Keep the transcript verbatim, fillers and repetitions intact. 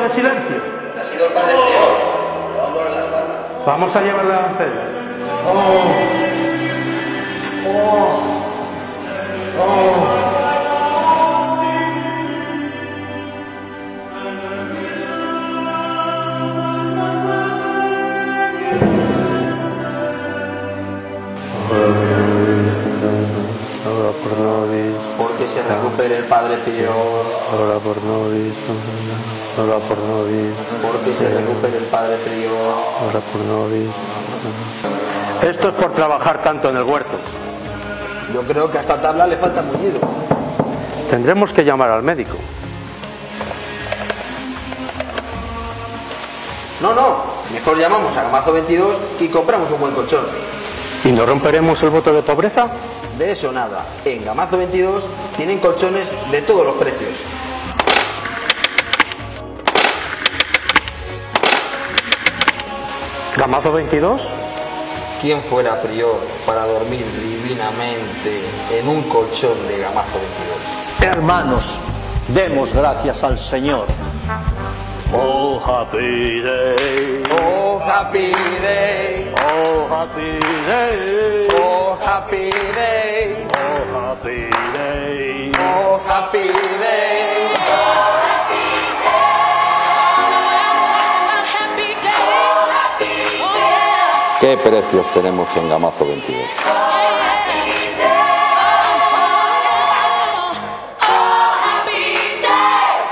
de silencio. Ha sido el padre prior, dándole la espalda. Vamos a llevarle a la doncella. Oh. Oh. Oh. Ora por nobis, Porque se recupere el padre prior. ora por nobis, ora por nobis, Porque se recupere el padre prior. ora por nobis. Esto es por trabajar tanto en el huerto. Yo creo que a esta tabla le falta mullido. Tendremos que llamar al médico. No, no, mejor llamamos a Gamazo veintidós y compramos un buen colchón. ¿Y no romperemos el voto de pobreza? De eso nada, en Gamazo veintidós tienen colchones de todos los precios. ¿Gamazo veintidós? ¿Quién fuera prior para dormir divinamente en un colchón de Gamazo veintidós? Hermanos, demos gracias al Señor. Oh, happy day. Oh, happy day. Oh, happy day. Oh, happy day. Oh, happy day. Oh, happy day. ¿Qué precios tenemos en Gamazo veintidós?